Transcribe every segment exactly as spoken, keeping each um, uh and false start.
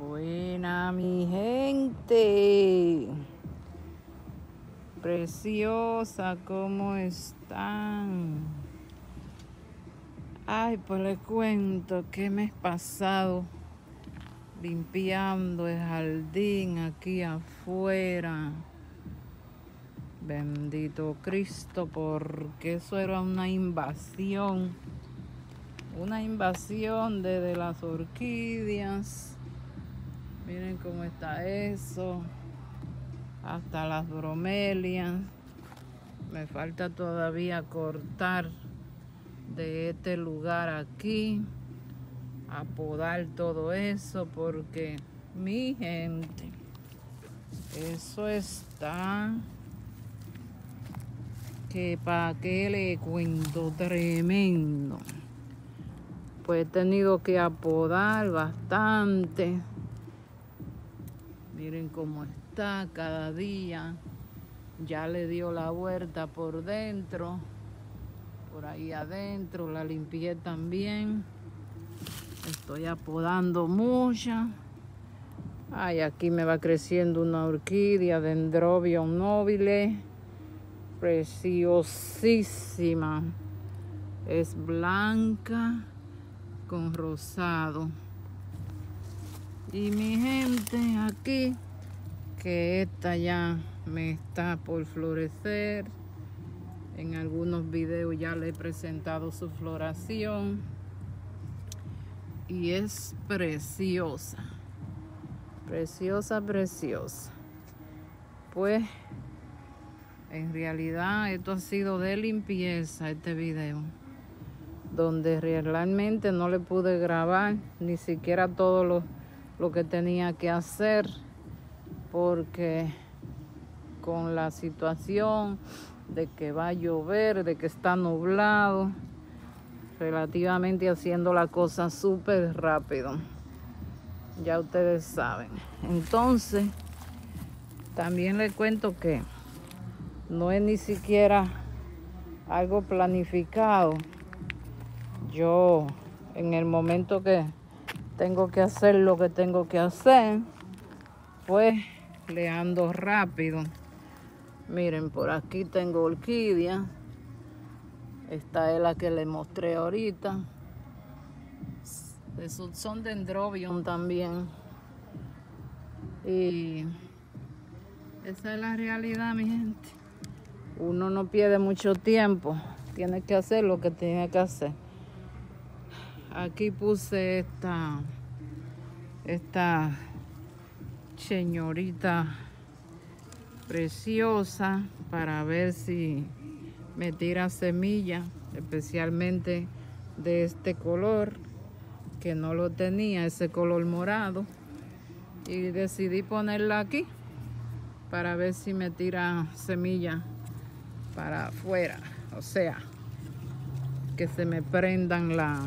Buena, mi gente. Preciosa, ¿cómo están? Ay, pues les cuento que me he pasado limpiando el jardín aquí afuera. Bendito Cristo, porque eso era una invasión. Una invasión desde las orquídeas. Miren cómo está eso. Hasta las bromelias. Me falta todavía cortar de este lugar aquí. Apodar todo eso porque, mi gente, eso está que para qué le cuento, tremendo. Pues he tenido que apodar bastante. Miren cómo está cada día. Ya le dio la vuelta por dentro. Por ahí adentro la limpié también. Estoy apodando mucha. Ay, aquí me va creciendo una orquídea Dendrobium nobile. Preciosísima. Es blanca con rosado. Y mi gente, aquí, que esta ya me está por florecer. En algunos videos ya le he presentado su floración. Y es preciosa. Preciosa, preciosa. Pues, en realidad, esto ha sido de limpieza, este video. Donde realmente no le pude grabar ni siquiera todo lo, lo que tenía que hacer. Porque con la situación de que va a llover, de que está nublado, relativamente haciendo la cosa súper rápido. Ya ustedes saben. Entonces, también les cuento que no es ni siquiera algo planificado. Yo, en el momento que tengo que hacer lo que tengo que hacer, pues le ando rápido. Miren, por aquí tengo orquídea. Esta es la que les mostré ahorita. Esos son Dendrobium también. Y esa es la realidad, mi gente. Uno no pierde mucho tiempo. Tiene que hacer lo que tiene que hacer. Aquí puse esta, esta señorita preciosa para ver si me tira semilla, especialmente de este color que no lo tenía, ese color morado, y decidí ponerla aquí para ver si me tira semilla para afuera, o sea, que se me prendan la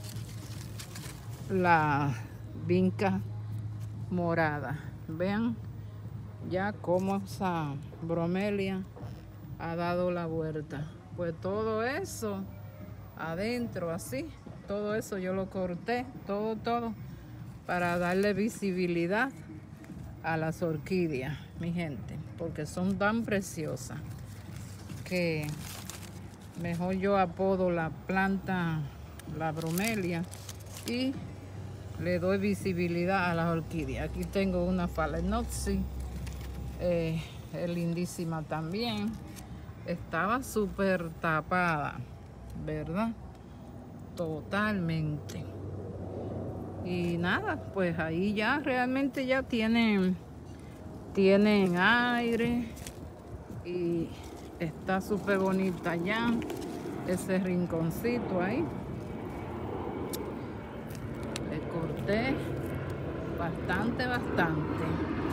la vinca morada. Vean ya cómo esa bromelia ha dado la vuelta. Pues todo eso adentro así, todo eso yo lo corté, todo, todo, para darle visibilidad a las orquídeas, mi gente, porque son tan preciosas que mejor yo apodo la planta, la bromelia, y le doy visibilidad a las orquídeas. Aquí tengo una Phalaenopsis, eh, es lindísima también. Estaba súper tapada, ¿verdad? Totalmente. Y nada, pues ahí ya realmente ya tienen, tienen aire y está súper bonita ya ese rinconcito ahí. Le corté bastante, bastante.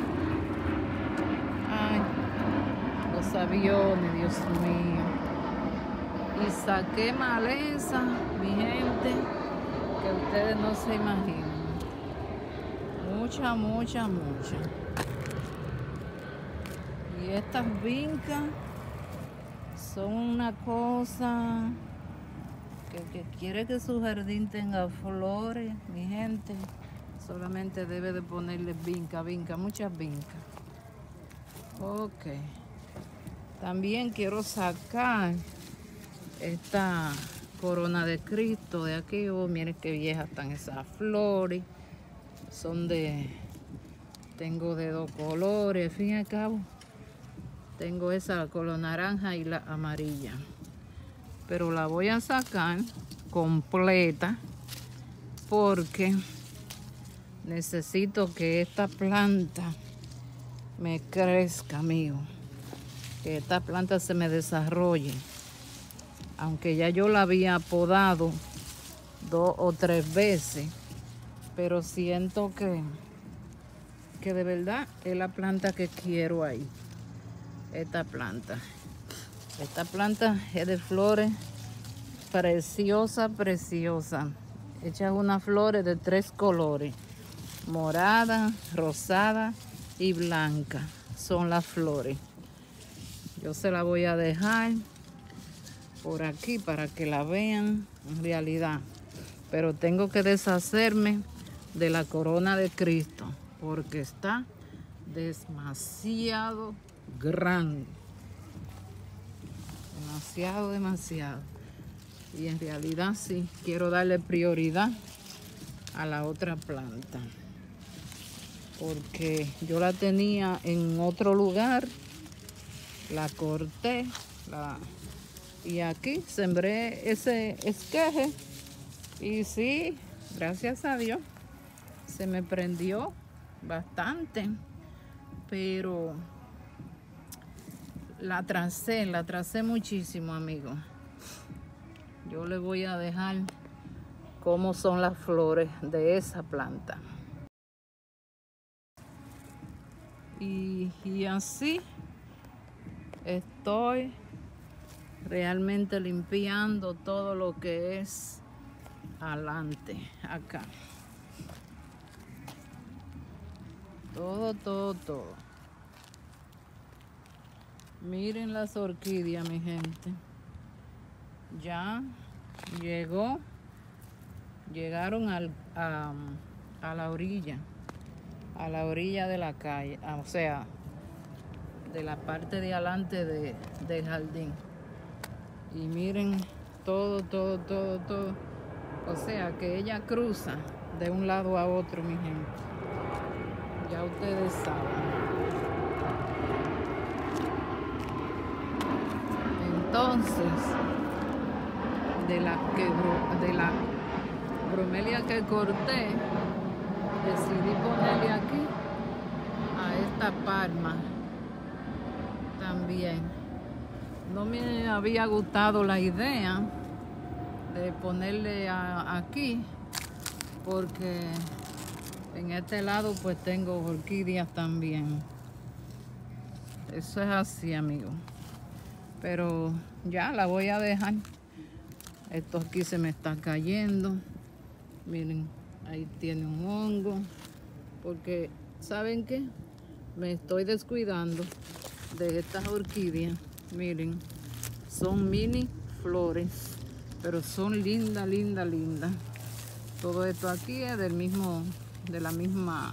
Ay, los aviones, Dios mío. Y saqué maleza, mi gente, que ustedes no se imaginan. Mucha, mucha, mucha. Y estas vincas son una cosa que, que quiere que su jardín tenga flores, mi gente. Solamente debe de ponerle vinca, vinca, muchas vincas. Ok. También quiero sacar esta corona de Cristo de aquí. Oh, miren qué viejas están esas flores. Son de... Tengo de dos colores, al fin y al cabo. Tengo esa color naranja y la amarilla. Pero la voy a sacar completa porque necesito que esta planta me crezca, amigo. Que esta planta se me desarrolle. Aunque ya yo la había podado dos o tres veces. Pero siento que, que de verdad es la planta que quiero ahí. Esta planta. Esta planta es de flores preciosa, preciosa. Hecha unas flores de tres colores. Morada, rosada y blanca. Son las flores. Yo se la voy a dejar por aquí para que la vean en realidad. Pero tengo que deshacerme de la corona de Cristo porque está demasiado grande. Demasiado, demasiado. Y en realidad sí, quiero darle prioridad a la otra planta. Porque yo la tenía en otro lugar. La corté. La, y aquí sembré ese esqueje. Y sí, gracias a Dios, se me prendió bastante. Pero la tracé, la tracé muchísimo, amigo. Yo le voy a dejar cómo son las flores de esa planta. Y, y así estoy realmente limpiando todo lo que es adelante, acá. Todo, todo, todo. Miren las orquídeas, mi gente. Ya llegó, llegaron al, a, a la orilla, a la orilla de la calle, o sea, de la parte de adelante de, del jardín. Y miren todo, todo, todo, todo. O sea, que ella cruza de un lado a otro, mi gente. Ya ustedes saben. Entonces, de la que de la bromelia que corté, decidí ponerle aquí a esta palma también. No me había gustado la idea de ponerle a, aquí porque en este lado pues tengo orquídeas también. Eso es así, amigo. Pero ya la voy a dejar. Esto aquí se me está cayendo. Miren, ahí tiene un hongo. Porque, ¿saben qué? Me estoy descuidando de estas orquídeas. Miren, son mini flores. Pero son lindas, lindas, lindas. Todo esto aquí es del mismo, de la misma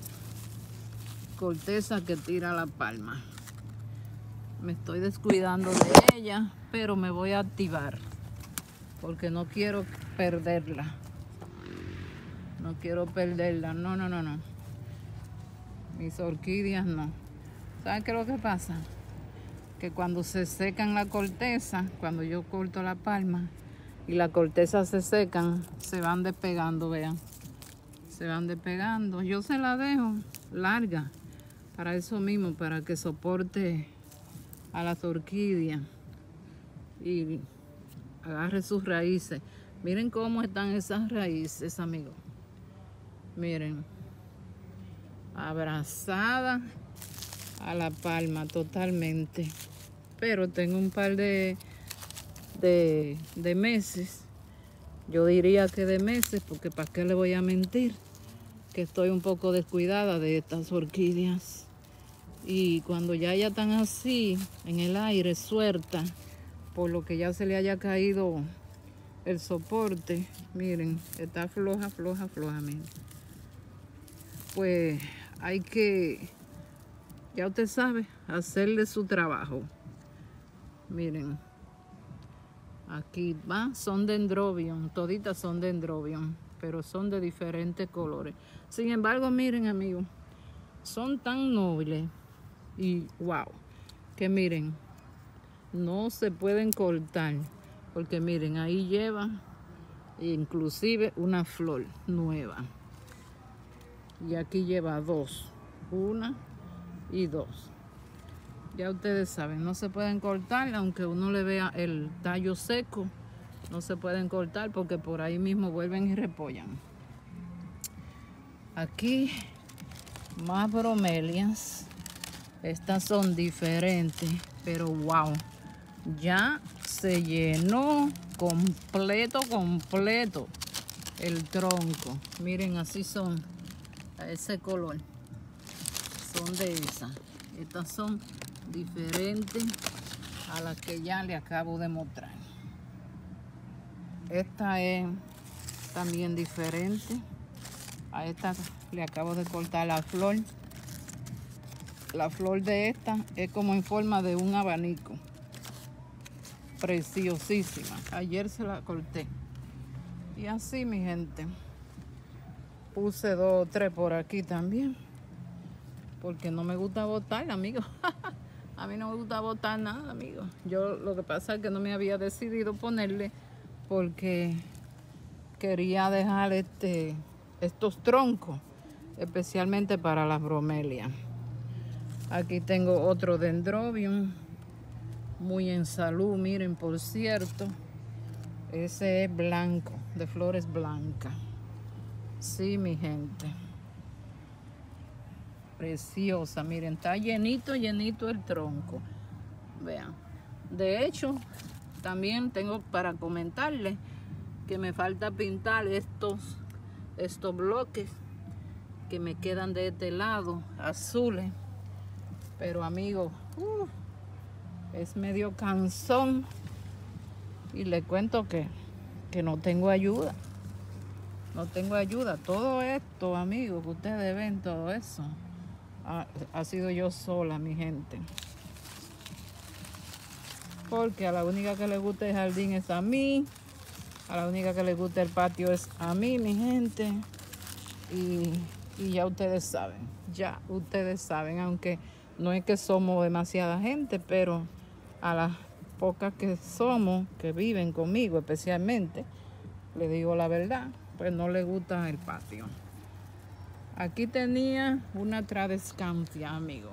corteza que tira la palma. Me estoy descuidando de ella, pero me voy a activar porque no quiero perderla. No quiero perderla. No, no, no, no. Mis orquídeas no. ¿Saben qué es lo que pasa? Que cuando se secan la corteza, cuando yo corto la palma y la corteza se secan, se van despegando, vean. Se van despegando. Yo se la dejo larga para eso mismo, para que soporte a las orquídeas y agarre sus raíces. Miren cómo están esas raíces, amigos. Miren, abrazada a la palma totalmente. Pero tengo un par de, de, de meses. Yo diría que de meses, porque para qué le voy a mentir, que estoy un poco descuidada de estas orquídeas. Y cuando ya ya están así, en el aire, suelta, por lo que ya se le haya caído el soporte, miren, está floja, floja, floja, miren. pues hay que, ya usted sabe, hacerle su trabajo. Miren, aquí va, son dendrobium, toditas son dendrobium, pero son de diferentes colores. Sin embargo, miren, amigos, son tan nobles y wow, que miren, no se pueden cortar, porque miren, ahí lleva inclusive una flor nueva. Y aquí lleva dos, una y dos. Ya ustedes saben, no se pueden cortar, aunque uno le vea el tallo seco, no se pueden cortar porque por ahí mismo vuelven y repollan. Aquí más bromelias. Estas son diferentes, pero wow, ya se llenó completo, completo el tronco. Miren, así son, a ese color, son de esas. Estas son diferentes a las que ya le acabo de mostrar. Esta es también diferente. A esta le acabo de cortar la flor. La flor de esta es como en forma de un abanico. Preciosísima. Ayer se la corté. Y así, mi gente. Puse dos o tres por aquí también. Porque no me gusta botar, amigos. A mí no me gusta botar nada, amigos. Yo lo que pasa es que no me había decidido ponerle porque quería dejar este, estos troncos, especialmente para las bromelias. Aquí tengo otro dendrobium, muy en salud, miren, por cierto. Ese es blanco, de flores blancas. Sí, mi gente. Preciosa, miren, está llenito, llenito el tronco. Vean. De hecho, también tengo para comentarles que me falta pintar estos, estos bloques que me quedan de este lado, azules. Pero amigos, uh, es medio cansón. Y les cuento que, que no tengo ayuda. No tengo ayuda. Todo esto, amigos, que ustedes ven, todo eso, ha, ha sido yo sola, mi gente. Porque a la única que le gusta el jardín es a mí. A la única que le gusta el patio es a mí, mi gente. Y, y ya ustedes saben. Ya ustedes saben, aunque no es que somos demasiada gente, pero a las pocas que somos, que viven conmigo especialmente, les digo la verdad, pues no les gusta el patio. Aquí tenía una tradescantia, amigo.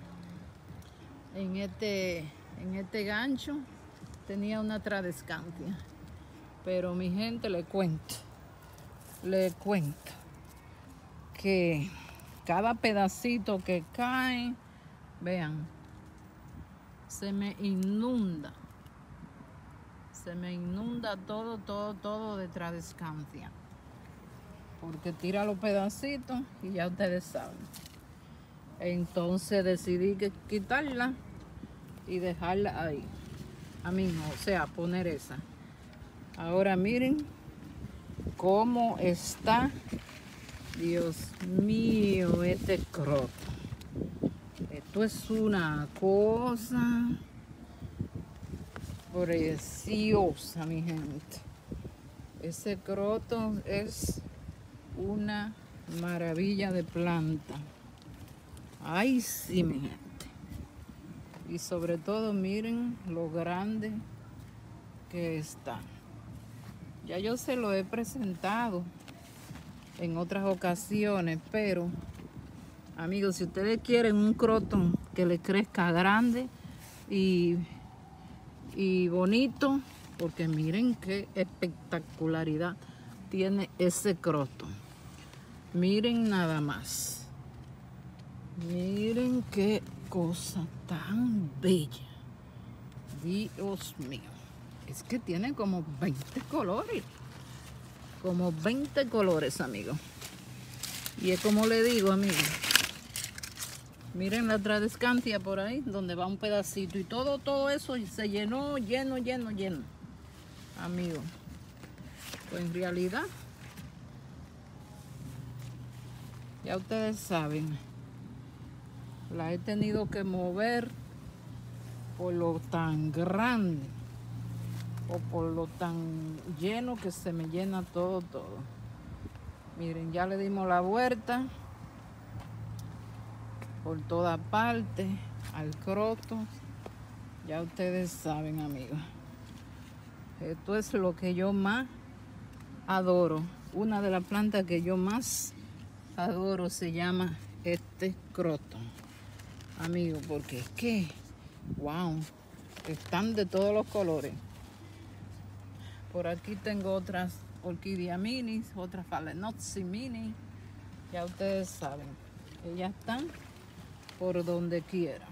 En este, en este gancho tenía una tradescantia. Pero mi gente, le cuento, le cuento que cada pedacito que cae, vean, se me inunda. Se me inunda todo, todo, todo de tradescantia. Porque tira los pedacitos y ya ustedes saben. Entonces decidí que quitarla y dejarla ahí. A mí no, o sea, poner esa. Ahora miren cómo está. Dios mío, este croto. Esto es una cosa preciosa, mi gente. Ese croto es una maravilla de planta. Ay, sí, mi gente. Y sobre todo, miren lo grande que está. Ya yo se lo he presentado en otras ocasiones, pero amigos, si ustedes quieren un croton que le crezca grande y, y bonito, porque miren qué espectacularidad tiene ese croton. Miren nada más. Miren qué cosa tan bella. Dios mío. Es que tiene como veinte colores. Como veinte colores, amigos. Y es como le digo, amigos. Miren la tradescantia por ahí, donde va un pedacito. Y todo, todo eso se llenó, lleno, lleno, lleno. Amigos. Pues en realidad, Ya ustedes saben, la he tenido que mover por lo tan grande o por lo tan lleno que se me llena todo, todo. Miren, ya le dimos la vuelta por toda parte al croto. Ya ustedes saben, amigos. Esto es lo que yo más adoro. Una de las plantas que yo más adoro se llama este croto, amigos, porque es que, wow, están de todos los colores. Por aquí tengo otras orquídeas minis, otras phalaenopsis mini. Ya ustedes saben, ellas están por donde quiera.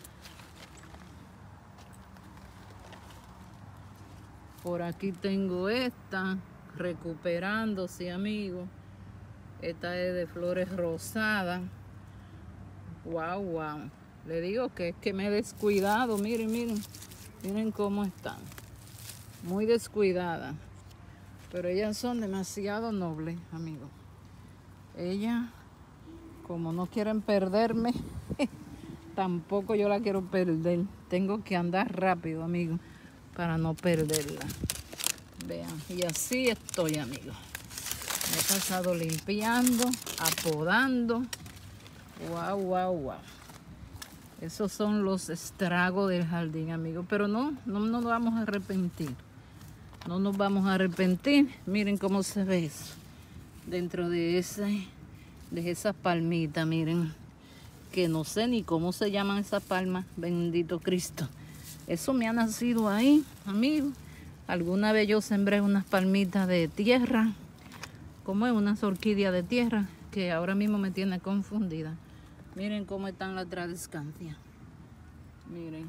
Por aquí tengo esta, recuperándose, amigos. Esta es de flores rosadas. Wow, wow. Le digo que es que me he descuidado. Miren, miren. Miren cómo están. Muy descuidadas. Pero ellas son demasiado nobles, amigos. Ellas, como no quieren perderme, tampoco yo la quiero perder. Tengo que andar rápido, amigos, para no perderla. Vean, y así estoy, amigos. Me he pasado limpiando, apodando. Wow, wow, wow. Esos son los estragos del jardín, amigos. Pero no, no nos vamos a arrepentir. No nos vamos a arrepentir. Miren cómo se ve eso. Dentro de esa, de esas palmitas, miren. Que no sé ni cómo se llaman esas palmas. Bendito Cristo. Eso me ha nacido ahí, amigos. Alguna vez yo sembré unas palmitas de tierra. Como es unas orquídeas de tierra. Que ahora mismo me tiene confundida. Miren cómo están las tradescantias. Miren.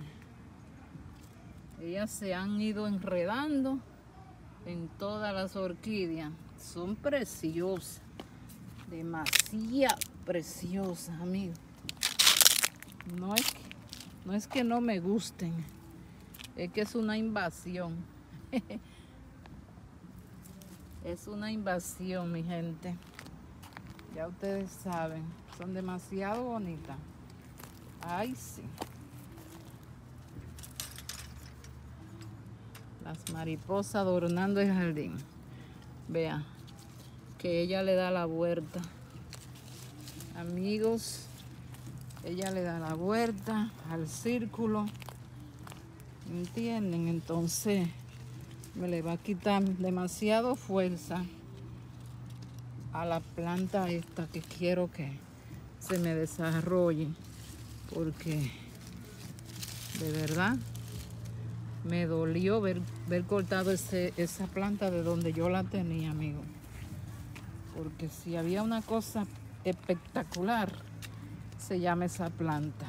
Ellas se han ido enredando en todas las orquídeas. Son preciosas. Demasiado preciosas, amigos. No es que no, es que no me gusten. Es que es una invasión. Es una invasión, mi gente. Ya ustedes saben. Son demasiado bonitas. Ay, sí. Las mariposas adornando el jardín. Vean que ella le da la vuelta. Amigos, ella le da la vuelta al círculo. ¿Entienden? Entonces me le va a quitar demasiado fuerza a la planta esta que quiero que se me desarrolle, porque de verdad me dolió ver, ver cortado ese, esa planta de donde yo la tenía, amigo. Porque si había una cosa espectacular, se llama esa planta.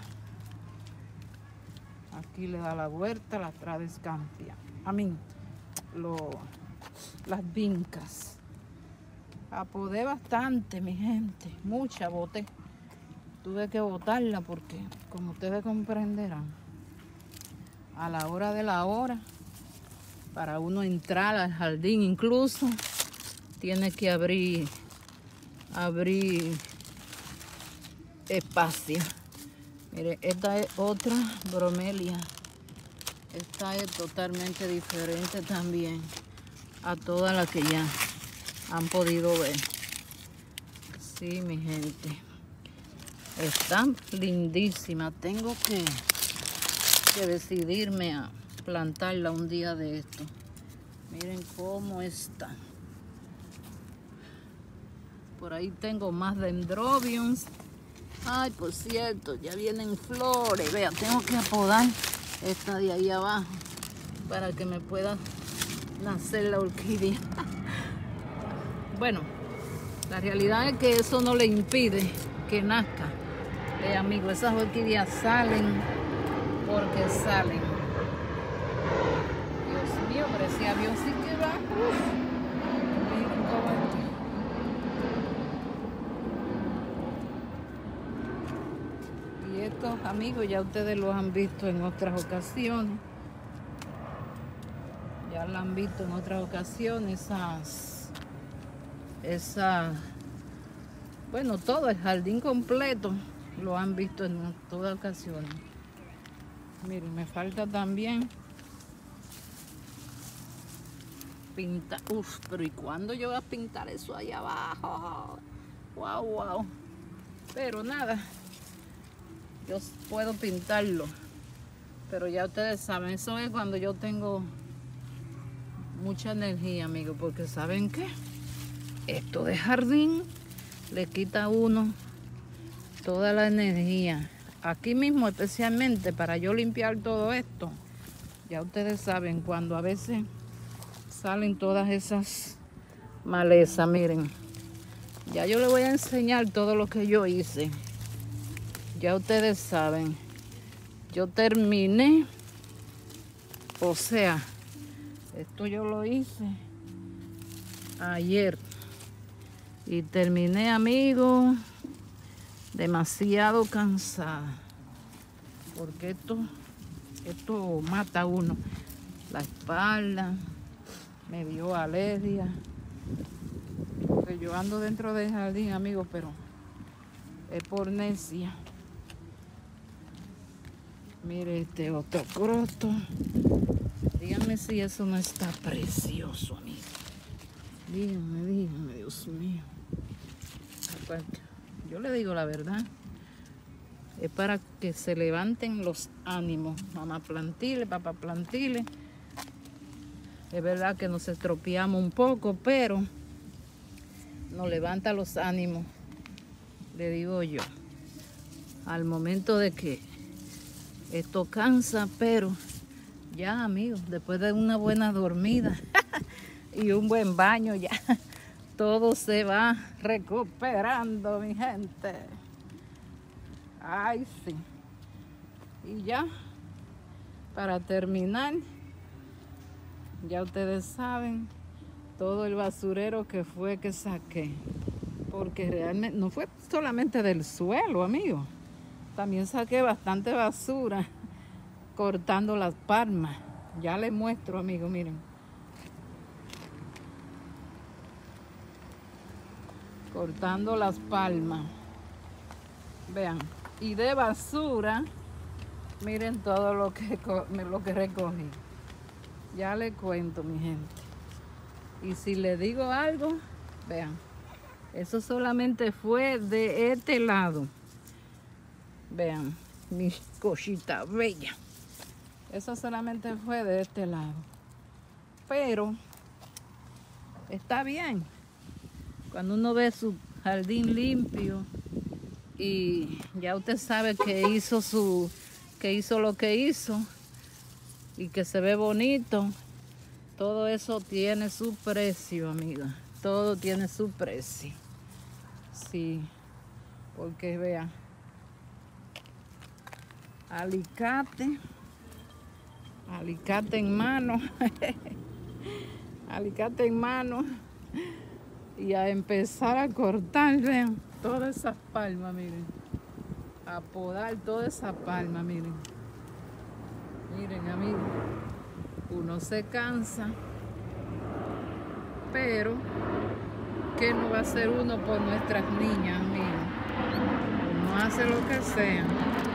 Aquí le da la vuelta, la tradescantia. A mí, lo, las vincas. Apodé bastante, mi gente. Mucha boté. Tuve que botarla porque, como ustedes comprenderán, a la hora de la hora, para uno entrar al jardín incluso, tiene que abrir, abrir espacio. Mire, esta es otra bromelia. Esta es totalmente diferente también a todas las que ya han podido ver. Sí, mi gente. Está lindísima. Tengo que, que decidirme a plantarla un día de esto. Miren cómo está. Por ahí tengo más dendrobiums. Ay, por cierto, ya vienen flores. Vea, tengo que apodar esta de ahí abajo para que me pueda nacer la orquídea. Bueno, la realidad es que eso no le impide que nazca. Eh, amigos, esas orquídeas salen porque salen. Dios mío, pero ese avión sí que va. Uf. Miren cómo está. Y estos, amigos, ya ustedes los han visto en otras ocasiones. Ya lo han visto en otras ocasiones, esas, esas Bueno, todo el jardín completo lo han visto en todas ocasiones. Miren, me falta también pintar. Uf, pero ¿y cuándo yo voy a pintar eso allá abajo? Wow, wow. Pero nada, yo puedo pintarlo. Pero ya ustedes saben, eso es cuando yo tengo mucha energía, amigos, porque ¿saben qué? Esto de jardín le quita a uno toda la energía. Aquí mismo, especialmente para yo limpiar todo esto, ya ustedes saben, cuando a veces salen todas esas malezas, miren, ya yo les voy a enseñar todo lo que yo hice. Ya ustedes saben, yo terminé, o sea, esto yo lo hice ayer y terminé, amigos, demasiado cansada, porque esto, esto mata a uno, la espalda, me dio alergia, porque yo ando dentro del jardín, amigos, pero es por necia. Mire este otro croto. Díganme si eso no está precioso, amigo. Díganme, díganme, Dios mío. Yo le digo la verdad. Es para que se levanten los ánimos. Mamá plantile, papá plantile. Es verdad que nos estropeamos un poco, pero nos levanta los ánimos. Le digo yo. Al momento de que esto cansa, pero ya, amigos, después de una buena dormida y un buen baño, ya todo se va recuperando, mi gente. Ay, sí. Y ya, para terminar, ya ustedes saben todo el basurero que fue que saqué. Porque realmente no fue solamente del suelo, amigos. También saqué bastante basura cortando las palmas. Ya les muestro, amigos, miren. Cortando las palmas. Vean. Y de basura, miren todo lo que, lo que recogí. Ya les cuento, mi gente. Y si les digo algo, vean. Eso solamente fue de este lado. Vean, mi cosita bella. Eso solamente fue de este lado. Pero está bien. Cuando uno ve su jardín limpio y ya usted sabe que hizo su, que hizo lo que hizo y que se ve bonito, todo eso tiene su precio, amiga. Todo tiene su precio. Sí, porque vean. Alicate, alicate en mano, alicate en mano y a empezar a cortar, vean, todas esas palmas, miren, a podar toda esa palma, miren, miren, amigos, uno se cansa, pero ¿qué no va a hacer uno por nuestras niñas, amigos? Uno hace lo que sea.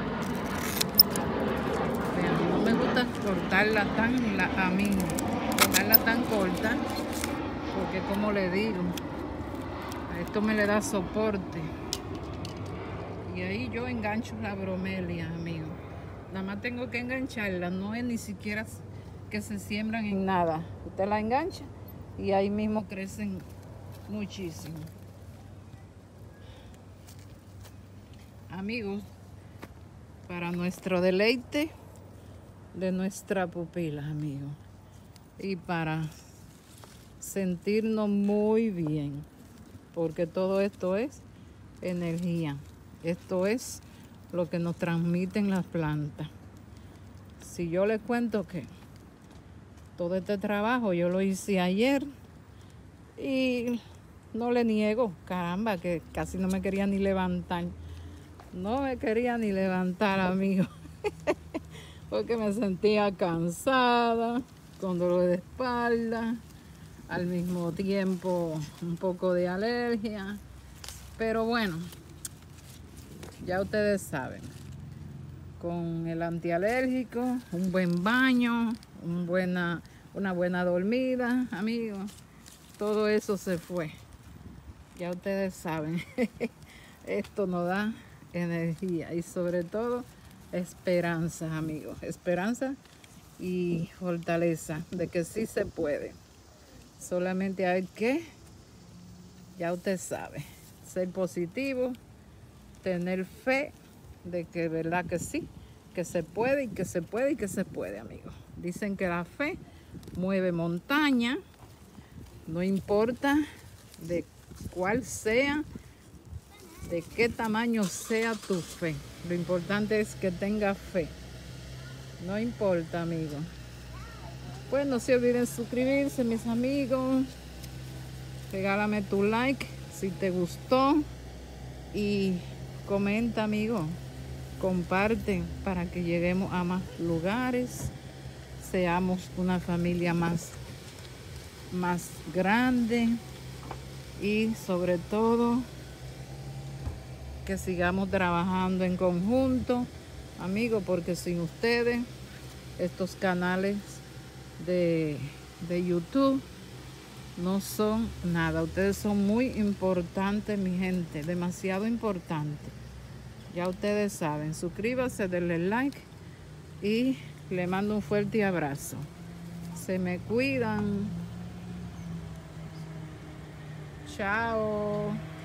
No me gusta cortarla tan, la, a mí, dejarla tan corta, porque como le digo, a esto me le da soporte. Y ahí yo engancho la bromelia, amigo. Nada más tengo que engancharla, no es ni siquiera que se siembran en nada. Usted la engancha y ahí mismo crecen muchísimo. Amigos, para nuestro deleite de nuestra pupila, amigos, y para sentirnos muy bien, porque todo esto es energía, esto es lo que nos transmiten las plantas. Si yo les cuento que todo este trabajo yo lo hice ayer y no le niego, caramba, que casi no me quería ni levantar, no me quería ni levantar, amigos. Porque me sentía cansada, con dolor de espalda, al mismo tiempo un poco de alergia. Pero bueno, ya ustedes saben, con el antialérgico, un buen baño, un buena, una buena dormida, amigos, todo eso se fue. Ya ustedes saben, esto nos da energía y sobre todo esperanza, amigos, esperanza y fortaleza de que sí se puede. Solamente hay que, ya usted sabe, ser positivo, tener fe de que verdad que sí, que se puede y que se puede y que se puede, amigos. Dicen que la fe mueve montaña, no importa de cuál sea, de qué tamaño sea tu fe. Lo importante es que tengas fe. No importa, amigos. Pues no se olviden suscribirse, mis amigos. Regálame tu like si te gustó. Y comenta, amigo. Comparte para que lleguemos a más lugares. Seamos una familia más, más grande. Y sobre todo, que sigamos trabajando en conjunto, amigos, porque sin ustedes, estos canales de, de YouTube no son nada. Ustedes son muy importantes, mi gente, demasiado importantes. Ya ustedes saben, suscríbase, denle like y le mando un fuerte abrazo. Se me cuidan. Chao.